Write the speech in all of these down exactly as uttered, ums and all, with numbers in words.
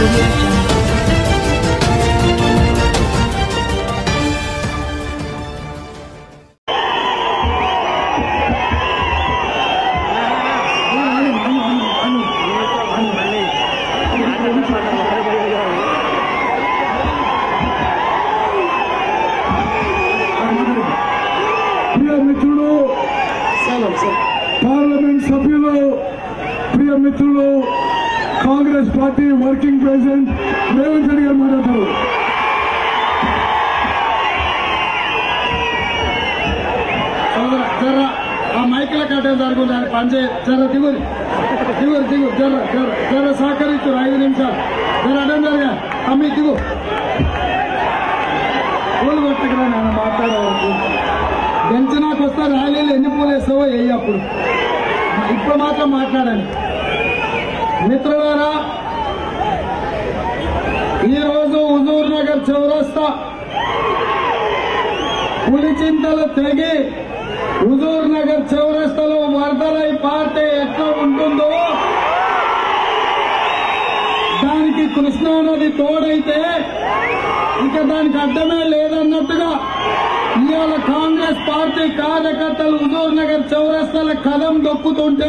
audio jungle. Parliament సభ్యులు, ప్రియ మిత్రులు, Congress party working president Revanth Reddy garu మాట్లాడతారు. జర ఆ మైకుల కట్టే జరుగుతుంది, ఆయన పనిచే జర దిగురు దిగురు దిగు జర జర జర సహకరిస్తారు ఐదు నిమిషాలు జర అడ్డం జరగా అమ్మి దిగు పూలు కొట్టుకురా నేను మాట్లాడవచ్చు. బెంచ్ నాకు వస్తే ర్యాలీలు ఎన్ని పూలు వేస్తావో వేయి అప్పుడు, ఇప్పుడు మాత్రం మాట్లాడండి. మిత్రులారా, ఈరోజు హుజూర్ నగర్ చౌరస్తా పులిచింతలు తెగి హుజూర్ నగర్ చౌరస్తాలో వరదలై పారితే ఎట్లా ఉంటుందో దానికి కృష్ణా నది తోడైతే ఇక దానికి అడ్డమే లేదన్నట్టుగా ఇవాళ కాంగ్రెస్ పార్టీ కార్యకర్తలు హుజూర్ నగర్ చౌరస్తాల కదం దొక్కుతుంటే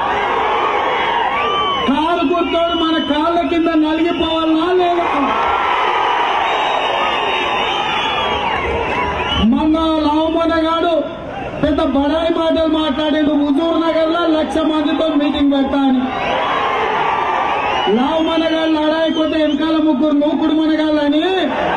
కాలు గుర్తోడు మన కాళ్ళ కింద నలిగిపోవాలనా లేదా? మొన్న లావుమనగాడు పెద్ద బడాయి మాటలు మాట్లాడాడు, హుజూర్ నగర్ లో లక్ష మందితో మీటింగ్ పెడతా అని. లావుమనగాడు లడాయిపోతే వెనకాల ముగ్గురు నూకుడు మనగాళ్ళని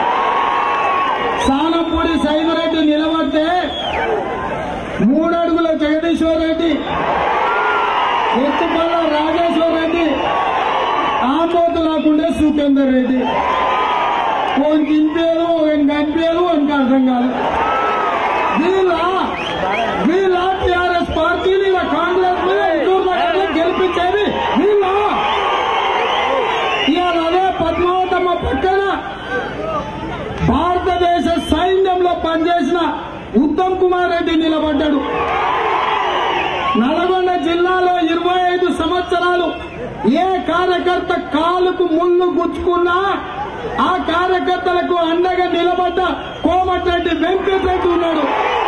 సానంపూడి సైదురెడ్డి నిలబడితే మూడడుగుల జగదీశ్వర్ రెడ్డి, ఎత్తుపల్ల రాజేశ్వర్ రెడ్డి, ఆంబోతు రాకుండే సుఖేందర్ రెడ్డి ఓన్ కింపేరు ఓన్ కనిపేరు ఓన్కి అర్థం కాదు. వీళ్ళ వీళ్ళ టీఆర్ఎస్ పార్టీని ఇలా కాంగ్రెస్ గెలిపించేది వీళ్ళ. ఇవాళ అదే పద్మావతమ్మ పక్కన భారతదేశ సైన్యంలో పనిచేసిన ఉత్తమ్ కుమార్ రెడ్డి నిలబడ్డాడు. నల్గొండ జిల్లాలో ఇరవై ఐదు సంవత్సరాలు ఏ కార్యకర్త కాలుకు ముళ్ళు గుచ్చుకున్నా ఆ కార్యకర్తలకు అండగా నిలబడ్డ కోమటిరెడ్డి వెంకటరెడ్డి ఉన్నాడు.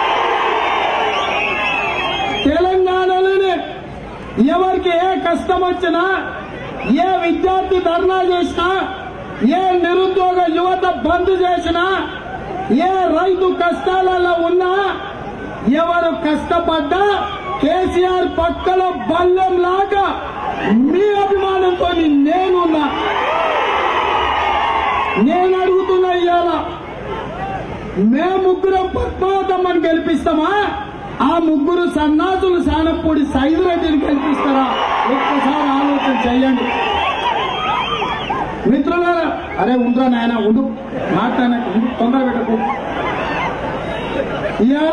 తెలంగాణలోనే ఎవరికి ఏ కష్టం వచ్చినా, ఏ విద్యార్థి ధర్నా చేసినా, ఏ నిరుద్యోగ యువత బంద్ చేసినా, ఏ రైతు కష్టాలలో ఉన్నా, ఎవరు కష్టపడ్డా కేసీఆర్ పక్కలో బల్లెం లాగా మీ అభిమానంతో నేనున్నా. నేను అడుగుతున్నా, ఇవాళ మేము ముగ్గురం పద్మావతమ్మని గెలిపిస్తామా, ఆ ముగ్గురు సన్నాసులు సానపూడి సైదురెడ్డిని గెలిపిస్తారా? ఒక్కసారి ఆలోచన చెయ్యండి మిత్రులారా. అరే ఉండరా నాయన, ఉండు మాట్లాడకు, ఉండు, తొందర పెట్టకు. ఇవాళ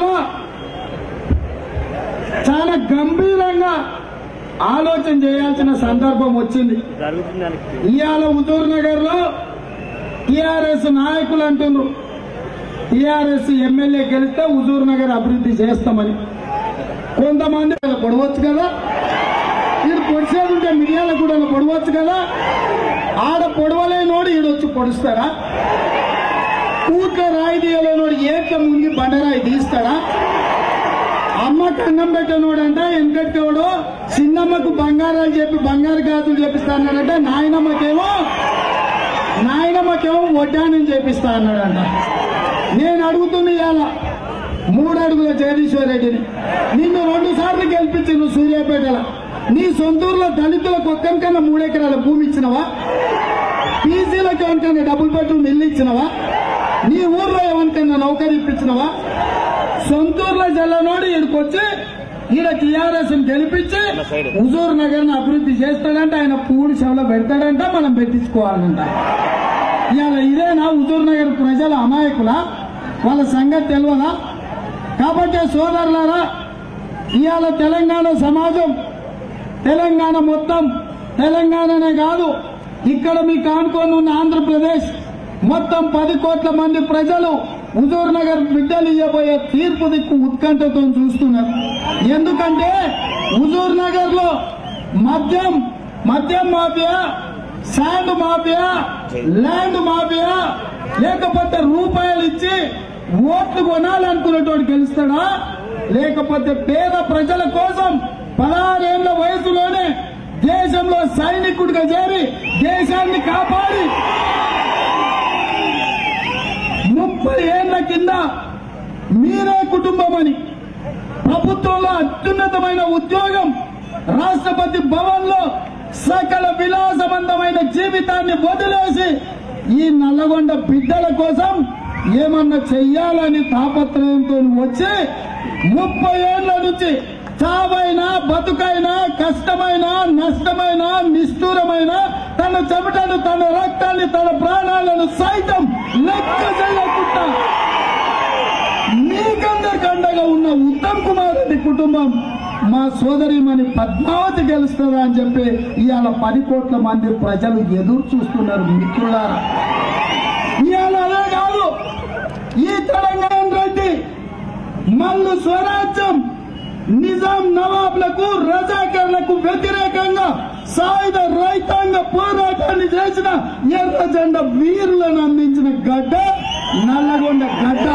చాలా గంభీరంగా ఆలోచన చేయాల్సిన సందర్భం వచ్చింది. ఇవాళ హుజూర్ నగర్ లో టీఆర్ఎస్ నాయకులు అంటున్నారు టీఆర్ఎస్ ఎమ్మెల్యే గెలిస్తే హుజూర్ నగర్ అభివృద్ధి చేస్తామని. కొంతమంది పొడవచ్చు కదా, ఇది పొడిసేది ఉంటే మిర్యాల కూడా పొడవచ్చు కదా. ఆడ పొడవలేనోడు ఈడొచ్చి పొడుస్తాడా? కూట్ల రాయి తీయలేనోడు ఏక ముంగి బండరాయి తీస్తాడా? అమ్మకు అన్నం పెట్టనోడు అంటే వెనకట్టోడు చిన్నమ్మకు బంగారాలు చెప్పి బంగారు గాజులు చేపిస్తా అన్నాడంటే నాయనమ్మకేమో నాయనమ్మకేమో వడ్డానం చేపిస్తా అన్నాడంట. నేను అడుగుతున్నా ఇవాళ మూడు అడుగుల జగదీశ్వర్ రెడ్డిని, నిన్ను రెండు సార్లు గెలిపించి నువ్వు సూర్యాపేటలో నీ సొంతూరులో దళితులకు ఒక్కరికన్నా మూడెకరాల భూమి ఇచ్చినవా? పీసీలకు ఎవరికన్నా డబుల్ బెడ్రూమ్ ఇల్లు ఇచ్చినవా? నీ ఊర్లో ఎవరికన్నా నౌకరీ ఇప్పించినవా? సొంతూరులో జల్లనోడు ఈడికొచ్చి ఈడ టీఆర్ఎస్ గెలిపించి హుజూర్ నగర్ ను అభివృద్ధి చేస్తాడంటే ఆయన పూడి సేవలో పెడతాడంట, మనం పెట్టించుకోవాలంట. ఇవాళ ఇదేనా హుజూర్ నగర్ ప్రజల అమాయకుల? వాళ్ళ సంగతి తెలియదా? కాబట్టి సోదరులారా, ఇవాళ తెలంగాణ సమాజం, తెలంగాణ మొత్తం, తెలంగాణనే కాదు ఇక్కడ మీకు ఆనుకొని ఉన్న ఆంధ్రప్రదేశ్ మొత్తం పది కోట్ల మంది ప్రజలు హుజూర్ నగర్ బిడ్డలు ఇవ్వబోయే తీర్పు దిక్కు ఉత్కంఠతో చూస్తున్నారు. ఎందుకంటే హుజూర్ నగర్ లో మద్యం మద్యం mafia sand mafia, land mafia, లేకపోతే రూపాయలు ఇచ్చి ఓట్లు కొనాలనుకున్నటువంటి గెలుస్తాడా, లేకపోతే పేద ప్రజల కోసం పదహారేళ్ల వయసులోనే దేశంలో సైనికుడిగా చేరి దేశాన్ని కాపాడి ముప్పై ఏళ్ల కింద మీరే కుటుంబం అని ప్రభుత్వంలో అత్యున్నతమైన ఉద్యోగం, రాష్ట్రపతి భవన్ లో సకల విలాసవంతమైన జీవితాన్ని వదిలేసి ఈ నల్లగొండ బిడ్డల కోసం ఏమన్నా చెయ్యాలని తాపత్రయంతో వచ్చి ముప్పై ఏళ్ల నుంచి చావైనా బతుకైనా కష్టమైన నష్టమైన నిష్ఠూరమైన తన చెమటను తన రక్తాన్ని తన ప్రాణాలను సైతం లెక్క చేయకుండా మీకందరికండగా ఉన్న ఉత్తమ్ కుమార్ రెడ్డి కుటుంబం మా సోదరిమణి పద్మావతి గెలుస్తుందా అని చెప్పి ఇవాళ పది కోట్ల మంది ప్రజలు ఎదురు చూస్తున్నారు మిత్రులారా. ఇవాళ అదే కాదు, ఈ తెలంగాణ రెడ్డి మల్లు స్వరాజ్యం నిజాం నవాబ్లకు రజాకర్లకు వ్యతిరేకంగా సాయుధ రైతాంగ పోరాటాన్ని చేసిన ఎర్ర జెండా వీరులను అందించిన గడ్డ నల్లగొండ గడ్డ.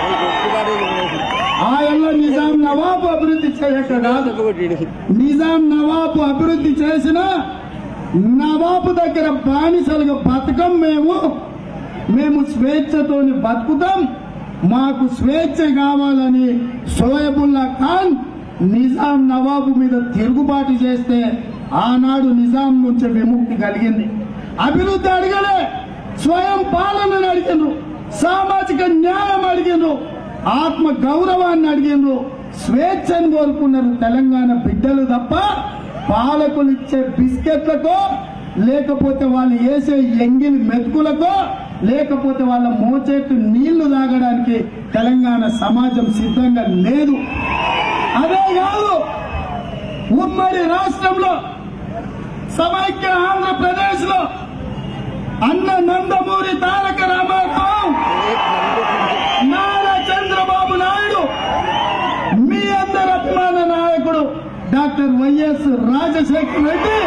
ఆయల్ల నిజాం నవాబు అభివృద్ధి చేయక కాదు, నిజాం నవాబు అభివృద్ధి చేసిన నవాబు దగ్గర బానిసలుగా బతకం మేము మేము స్వేచ్ఛతోని బతుకుతాం, మాకు స్వేచ్ఛ కావాలని షోయబుల్లా ఖాన్ నిజాం నవాబు మీద తిరుగుబాటు చేస్తే ఆనాడు నిజాం నుంచి విముక్తి కలిగింది. అభివృద్ధి అడగలే, స్వయం పాలనను అడిగినరు, సామాజిక న్యాయం అడిగినరు, ఆత్మ గౌరవాన్ని అడిగినరు, స్వేచ్ఛను కోరుకున్నారు తెలంగాణ బిడ్డలు తప్ప పాలకులు ఇచ్చే బిస్కెట్లకో, లేకపోతే వాళ్ళు వేసే ఎంగిలి మెతుకులకో, లేకపోతే వాళ్ళ మోచేతు నీళ్లు తాగడానికి తెలంగాణ సమాజం సిద్ధంగా లేదు. అదే కాదు, ఉమ్మడి రాష్ట్రంలో సమైక్య ఆంధ్రప్రదేశ్ లో అన్న నందమూరి తారక రామారావు, నారా చంద్రబాబు నాయుడు, మీ అందరి అభిమాన నాయకుడు డాక్టర్ వైఎస్ రాజశేఖర రెడ్డి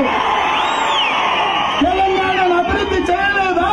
తెలంగాణను అభివృద్ధి చేయలేదా?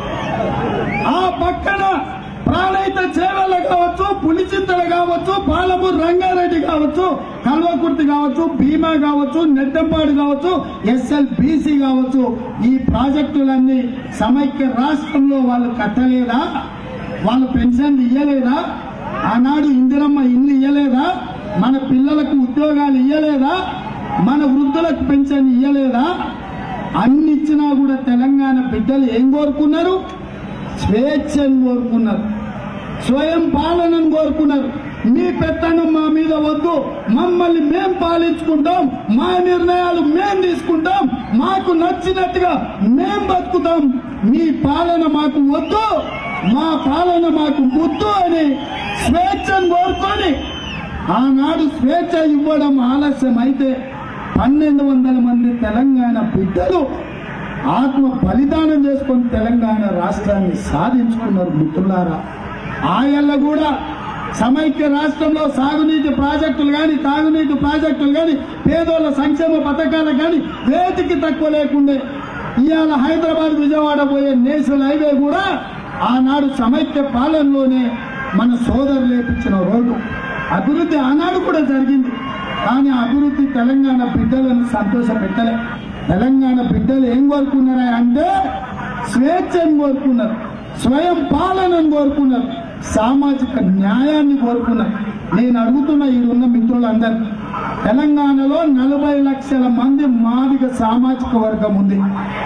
ఆ పక్కన ప్రాణహిత చేవెళ్ల కావచ్చు, పులిచింతల కావచ్చు, పాలమూరు రంగారెడ్డి కావచ్చు, కల్వకుర్తి కావచ్చు, భీమా కావచ్చు, నెట్టంపాడు కావచ్చు, ఎస్ఎల్బీసీ కావచ్చు, ఈ ప్రాజెక్టులన్నీ సమైక్య రాష్ట్రంలో వాళ్ళు కట్టలేదా? వాళ్ళు పెన్షన్లు ఇయ్యలేదా? ఆనాడు ఇందిరమ్మ ఇల్లు ఇయ్యలేదా? మన పిల్లలకు ఉద్యోగాలు ఇయ్యలేదా? మన వృద్ధులకు పెన్షన్ ఇయ్యలేదా? అన్ని ఇచ్చినా కూడా తెలంగాణ బిడ్డలు ఏం కోరుకున్నారు? స్వేచ్ఛను కోరుకున్నారు, స్వయం పాలనను కోరుకున్నారు. మీ పెత్తనం మా మీద వద్దు, మమ్మల్ని మేం పాలించుకుంటాం, మా నిర్ణయాలు మేం తీసుకుంటాం, మాకు నచ్చినట్టుగా మేం బతుకుతాం, మీ పాలన మాకు వద్దు, మా పాలన మాకు ముద్దు అని స్వేచ్ఛను కోరుకొని ఆనాడు స్వేచ్ఛ ఇవ్వడం ఆలస్యం అయితే పన్నెండు వందల మంది తెలంగాణ బిడ్డలు ఆత్మ బలిదానం చేసుకుని తెలంగాణ రాష్ట్రాన్ని సాధించుకున్నారు మిత్రులారా. ఆయల్ల కూడా సమైక్య రాష్ట్రంలో సాగునీటి ప్రాజెక్టులు కానీ, తాగునీటి ప్రాజెక్టులు కానీ, పేదోళ్ల సంక్షేమ పథకాలు కానీ వేటికి తక్కువ లేకుండే ఇవాళ హైదరాబాద్ విజయవాడ పోయే నేషనల్ హైవే కూడా ఆనాడు సమైక్య పాలనలోనే మన సోదరులు లేపించిన రోడ్డు. అభివృద్ధి ఆనాడు కూడా జరిగింది, కానీ అభివృద్ధి తెలంగాణ బిడ్డలను సంతోష పెట్టలే. తెలంగాణ బిడ్డలు ఏం కోరుకున్నారా అంటే స్వేచ్ఛను కోరుకున్నారు, స్వయం పాలనను కోరుకున్నారు, సామాజిక న్యాయాన్ని కోరుకున్నారు. నేను అడుగుతున్న ఈడున్న మిత్రులందరూ, తెలంగాణలో నలభై లక్షల మంది మాదిగ సామాజిక వర్గం ఉంది.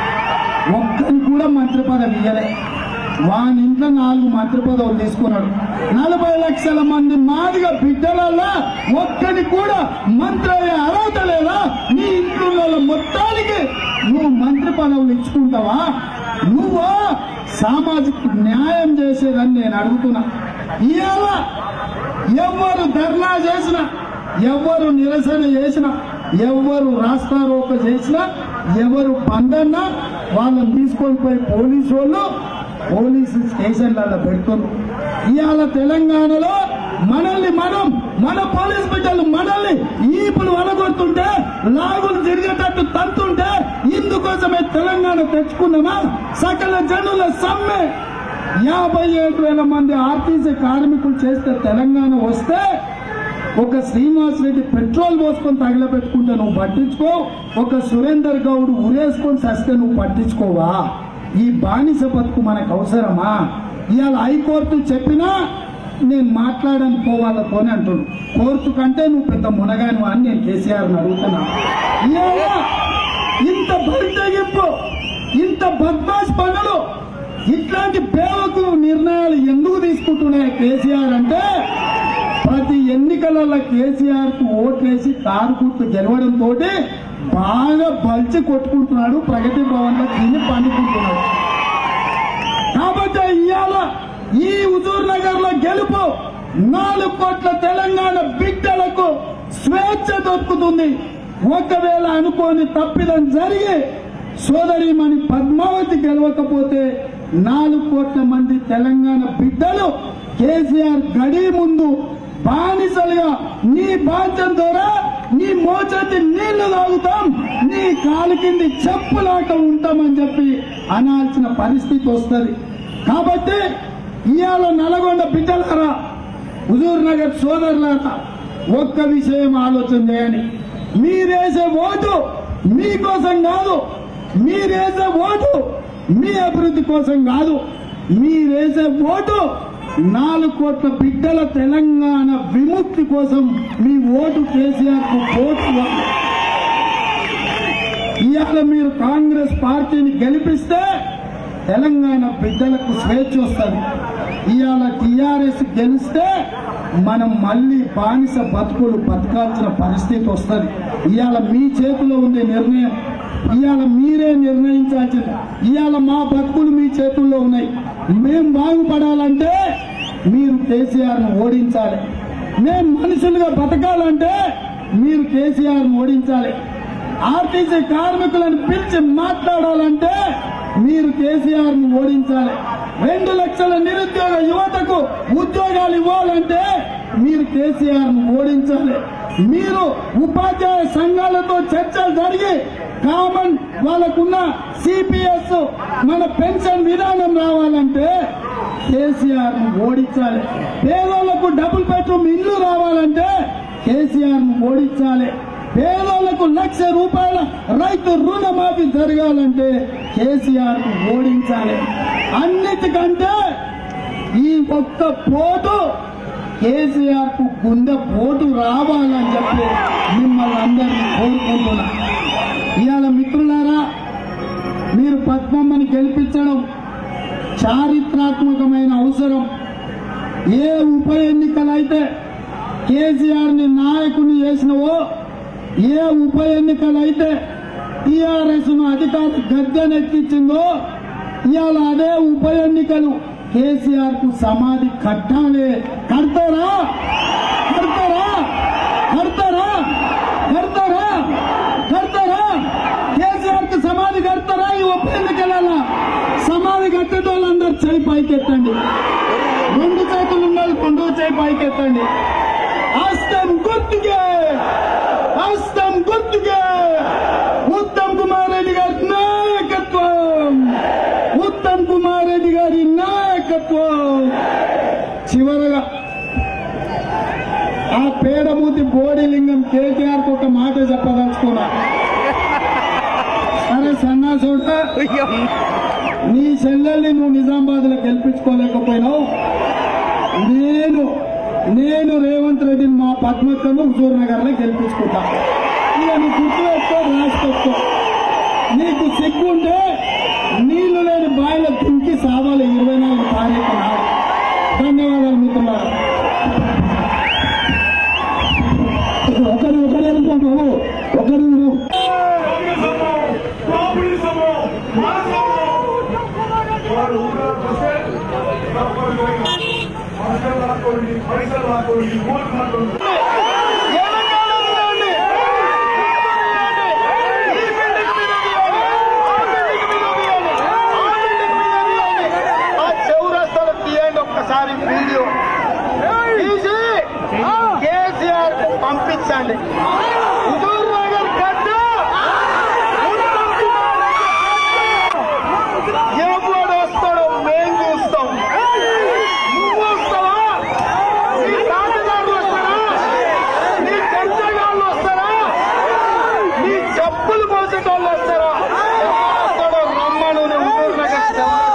ఒక్కరి కూడా మంత్రి పదవి ఇయ్యలే. వాని ఇంట్లో నాలుగు మంత్రి పదవులు తీసుకున్నాడు. నలభై లక్షల మంది మాదిగ బిడ్డలల్లా ఒక్కడి కూడా మంత్రి అయ్యే అర్హత లేదా? నీ ఇంట్లో మొత్తానికి నువ్వు మంత్రి పదవులు ఇచ్చుకుంటావా? నువ్వు సామాజిక న్యాయం చేసేదని నేను అడుగుతున్నా. ఇవాళ ఎవరు ధర్నా చేసినా, ఎవరు నిరసన చేసినా, ఎవరు రాస్తారోక చేసినా, ఎవరు బందన్నా వాళ్ళని తీసుకొని పోయి పోలీసు వాళ్ళు పోలీసు స్టేషన్లలో పెడుతున్నారు. ఇవాళ తెలంగాణలో మనల్ని మనం మన పోలీస్ బిడ్డలు మనల్ని ఈపులు వలగొడుతుంటే లాగులు జరిగేటట్టు తంతుంటే ఇందుకోసమే తెలంగాణ తెచ్చుకున్నామా? సకల జనుల సమ్మె యాభై ఏడు వేల మంది ఆర్టీసీ కార్మికులు చేస్తే తెలంగాణ వస్తే ఒక శ్రీనివాస్ రెడ్డి పెట్రోల్ పోసుకొని తగలబెట్టుకుంటే నువ్వు పట్టించుకో, ఒక సురేందర్ గౌడ్ ఉరేసుకొని చస్తే నువ్వు పట్టించుకోవా? ఈ బానిస బతుకు మనకు అవసరమా? ఇవాళ హైకోర్టు చెప్పినా నేను మాట్లాడని పోవాలతోనే అంటున్నాను. కోర్టు కంటే నువ్వు పెద్ద మునగాను అని నేను కేసీఆర్ని అడుగుతున్నా. ఇవాళ ఇంత బరితెగింపు, ఇంత బద్మాష్ పనులు, ఇట్లాంటి పేవకు నిర్ణయాలు ఎందుకు తీసుకుంటున్నాయి కేసీఆర్ అంటే, ప్రతి ఎన్నికలలో కేసీఆర్ కు ఓట్లేసి కారు గుర్తు గెలవడంతో బాగా బల్చి కొట్టుకుంటున్నాడు, ప్రగతి భవన్ లో తిని పండుకుంటున్నాడు. కాబట్టి ఇవాళ ఈ హుజూర్ నగర్ లో గెలుపు నాలుగు కోట్ల తెలంగాణ బిడ్డలకు స్వేచ్ఛ దొరుకుతుంది. ఒకవేళ అనుకోని తప్పిదం జరిగి సోదరిమణి పద్మావతి గెలవకపోతే నాలుగు కోట్ల మంది తెలంగాణ బిడ్డలు కేసీఆర్ గడి ముందు బానిసలుగా నీ బాధ్యం ద్వారా నీ మోచేతి నీళ్లు తాగుతాం, నీ కాలు కింది చెప్పులాట ఉంటామని చెప్పి అనాల్సిన పరిస్థితి వస్తుంది. కాబట్టి ఇవాళ నల్గొండ బిడ్డలారా, హుజూర్ నగర్ సోదరులారా, ఒక్క విషయం ఆలోచన చేయండి. మీరేసే ఓటు మీకోసం కాదు, మీరేసే ఓటు మీ అభివృద్ధి కోసం కాదు, మీరేసే ఓటు నాలుగు కోట్ల బిడ్డల తెలంగాణ విముక్తి కోసం. మీ ఓటు కేసీఆర్ కు ఓటు. ఇవాళ మీరు కాంగ్రెస్ పార్టీని గెలిపిస్తే తెలంగాణ బిడ్డలకు స్వేచ్ఛ వస్తుంది. ఇవాళ టీఆర్ఎస్ గెలిస్తే మనం మళ్లీ బానిస బతుకులు బతకాల్సిన పరిస్థితి వస్తుంది. ఇవాళ మీ చేతిలో ఉండే నిర్ణయం, ఇవాళ మీరే నిర్ణయించాల్సింది. ఇవాళ మా బతుకులు మీ చేతుల్లో ఉన్నాయి. మేం బాగుపడాలంటే మీరు కేసీఆర్ ను ఓడించాలి. మేం మనుషులుగా బతకాలంటే మీరు కేసీఆర్ ను ఓడించాలి. ఆర్టీసీ కార్మికులను పిలిచి మాట్లాడాలంటే మీరు కేసీఆర్ ను ఓడించాలి. రెండు లక్షల నిరుద్యోగ యువతకు ఉద్యోగాలు ఇవ్వాలంటే మీరు కేసీఆర్ ను ఓడించాలి. మీరు ఉపాధ్యాయ సంఘాలతో చర్చలు జరిగి కామన్ వాళ్ళకున్న సిపిఎస్ మన పెన్షన్ విధానం రావాలంటే కేసీఆర్ ను ఓడించాలి. పేదోళ్లకు డబుల్ బెడ్రూమ్ ఇల్లు రావాలంటే కేసీఆర్ ను ఓడించాలి. పేదోళ్లకు లక్ష రూపాయల రైతు రుణమాఫీ జరగాలంటే కేసీఆర్ ను ఓడించాలి. అన్నిటికంటే ఈ ఒక్క పోటు కేసీఆర్ కు గుండె పోటు రావాలని చెప్పి మిమ్మల్ని అందరినీ కోరుకుంటున్నా. ఇవాళ మిత్రులారా, మీరు పద్మమ్మని గెలిపించడం చారిత్రాత్మకమైన అవసరం. ఏ ఉప ఎన్నికలైతే కేసీఆర్ ని నాయకుని చేసినవో, ఏ ఉప ఎన్నికలైతే టీఆర్ఎస్ ను అధికార గద్దెనెక్కించిందో, ఇవాళ అదే ఉప ఎన్నికలు కేసీఆర్ కు సమాధి కట్టాలి. కడతారా? కడతారా? కడతారా? కడతారా? కడతారా? కేసీఆర్ కు సమాధి కడతారా? ఈ ఉప ఎన్నికల సమాధి కట్టేటోళ్ళందరూ చేయి పైకెత్తండి. రెండు చేతులు ఉండాలి, రెండు చేయి పైకెత్తండి. హస్తం గుర్తుకే, హస్తం గుర్తుకే. ఉత్తమ్ కుమార్ రెడ్డి గారి నాయకత్వం, ఉత్తమ్ కుమార్ రెడ్డి గారి నాయకత్వం. చివరగా ఆ పేడమూతి బోడిలింగం కేటీఆర్ కు ఒక మాట చెప్పదలుచుకున్నా. అరే సన్నాసుడ, నీ చెల్లెల్ని నువ్వు నిజామాబాద్ లో గెలిపించుకోలేకపోయినావు. నేను నేను రేవంత్ రెడ్డిని మా పద్మక్కను హుజూర్ నగర్ లో గెలిపించుకుంటా. ఇక నీ గుర్తు పెట్టుకో, రాసుకో. నీకు సిగ్గుంటే నీళ్లు లేని బాయిలో దుంకి సావాలి ఇరవై నాలుగు తారీఖు నాడు. ధన్యవాదాలు మిత్రులారా. ఒకరు ఒకరు అనుకుంటావు, ఒకరు పైసలు లాక్కోండి, ఓట్లు మాట్లాడండి. చౌరస్తాలో తీయండి ఒక్కసారి వీడియో తీసి చేయండి. హుజూర్ నగర్ గడ్డ ఎవడు వస్తాడో మేం చూస్తాం. నువ్వు వస్తావా? నీ తాతగారు వస్తారా? నీ చర్చగాళ్ళు వస్తారా? నీ చెప్పులు పోసేటోళ్ళు వస్తారా? వస్తాడో రమ్మను. హుజూర్ నగర్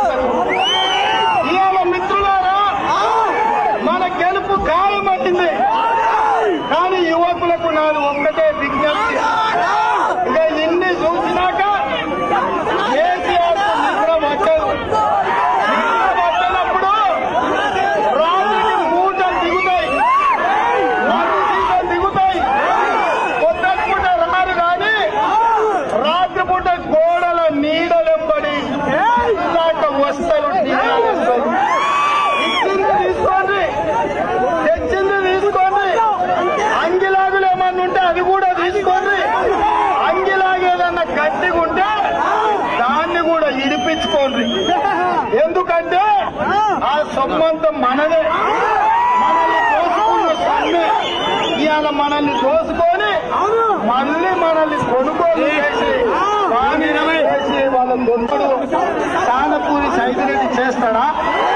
ఇవాళ మిత్రులారా, మన గెలుపు ఖాయమైంది. కానీ యువకులకు నాది ఒక్కటే విజ్ఞప్తి. ఇక ఇన్ని చూసినాక కేసీఆర్ నిద్ర పట్టదు. నిద్ర పట్టనప్పుడు రాత్రికి మూటలు దిగుతాయి, మనుషులు దిగుతాయి. పొద్దుపూట రారు కానీ రాత్రిపూట గోడల నీడలెంబడి ఇలాంటి వస్తలు వస్తారు. ఇచ్చింది తీసుకోండి, తెచ్చింది తీసుకోండి. అంగిలాగులు ఏమన్నా ఉంటే అది కూడా తీసుకోండి. అంగిలాగేదన్నా గట్టిగా ఉంటే దాన్ని కూడా ఇడిపించుకోండి. ఎందుకంటే ఆ సొమ్మంతా మనదే. మనల్ని దోసుకున్న సొమ్మే ఇవాళ మనల్ని దోసుకొని మళ్ళీ మనల్ని కొనుగోలు చేసి వాణి చేసి వాళ్ళ దొంగడు చానపూరి సైకిరెడ్డి చేస్తాడా?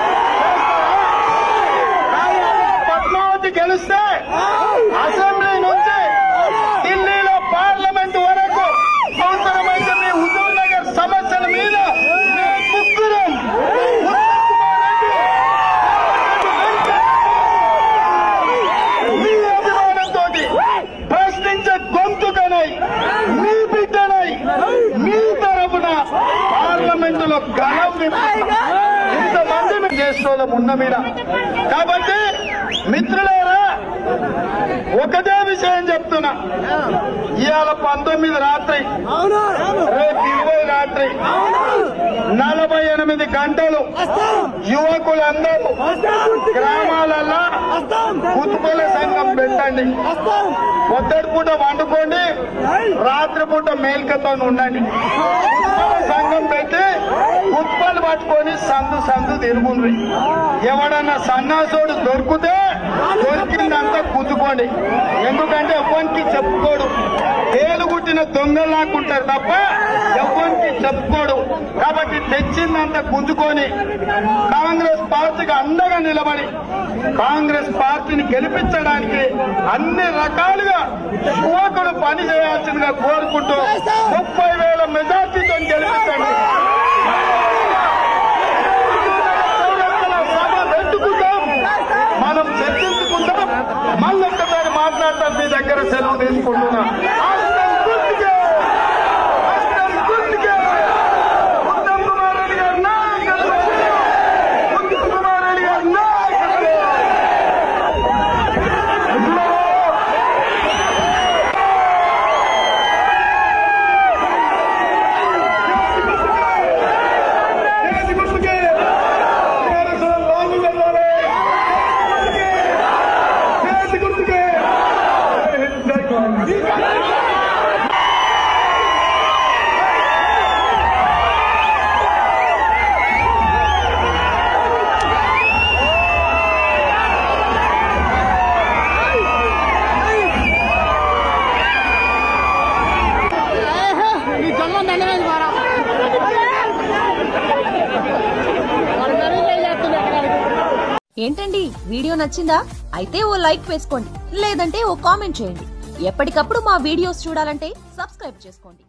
పద్మావతి గెలిస్తే అసెంబ్లీ నుంచి ఢిల్లీలో పార్లమెంట్ వరకు అవసరమైతే మీ హుజూర్ నగర్ సమస్యల మీద ముగ్గురం మీ అభిమానంతో ప్రశ్నించే గొంతుకనై మీ బిడ్డనై మీ తరపున పార్లమెంటులో గలం ఇంతమంది మేము చేసుకోవడం ఉన్న మీద. కాబట్టి మిత్రులారా, ఒకటే విషయం చెప్తున్నా. ఇవాళ పంతొమ్మిది రాత్రి, రేపు ఇరవై రాత్రి నలభై ఎనిమిది గంటలు యువకులందరూ గ్రామాలలో ఉత్పల సంఘం పెట్టండి. పొద్దుటి పూట వండుకోండి, రాత్రిపూట మేల్కతో ఉండండి. ఉత్పల సంఘం పెట్టి ఉత్పలు పట్టుకొని సందు సందు తిరుగుండ్రి. ఎవడన్నా సన్నాసోడు దొరికితే దొరికిందంతా గుద్దుకోండి. ఎందుకంటే ఎవ్వరికి చెప్పుకోడు. ఏలుగుట్టిన దొంగలాకుంటారు తప్ప ఎవ్వరికి చెప్పుకోడు. కాబట్టి తెచ్చిందంతా గుంజుకొని కాంగ్రెస్ పార్టీకి అండగా నిలబడి కాంగ్రెస్ పార్టీని గెలిపించడానికి అన్ని రకాలుగా యువకుడు పని చేయాల్సిందిగా కోరుకుంటూ ముప్పై వేల మెజార్టీతో గెలిపించండి. సభ పెట్టుకుందాం, మనం చర్చించుకుందాం. మళ్ళీ ఒక్కసారి మాట్లాడతాం. మీ దగ్గర సెలవు తీసుకుంటున్నా. ఉత్తమ్ కుమార్ రెడ్డి గారి నాయకత్వం, ఉత్తమ్ కుమార్ రెడ్డి గారి నాయకత్వం. ఏంటండి, వీడియో నచ్చిందా? అయితే ఓ లైక్ వేసుకోండి, లేదంటే ఓ కామెంట్ చేయండి. ఎప్పటికప్పుడు మా వీడియోస్ చూడాలంటే సబ్స్క్రైబ్ చేసుకోండి.